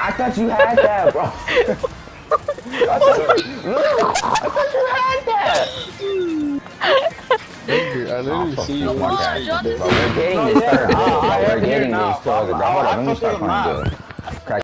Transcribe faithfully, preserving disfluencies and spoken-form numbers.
I thought you had that, bro. I thought, look, I thought you had that. I literally Oh, see you. no, Watch bro, we're getting this turn. Oh, we're getting this turn. Let me start playing good.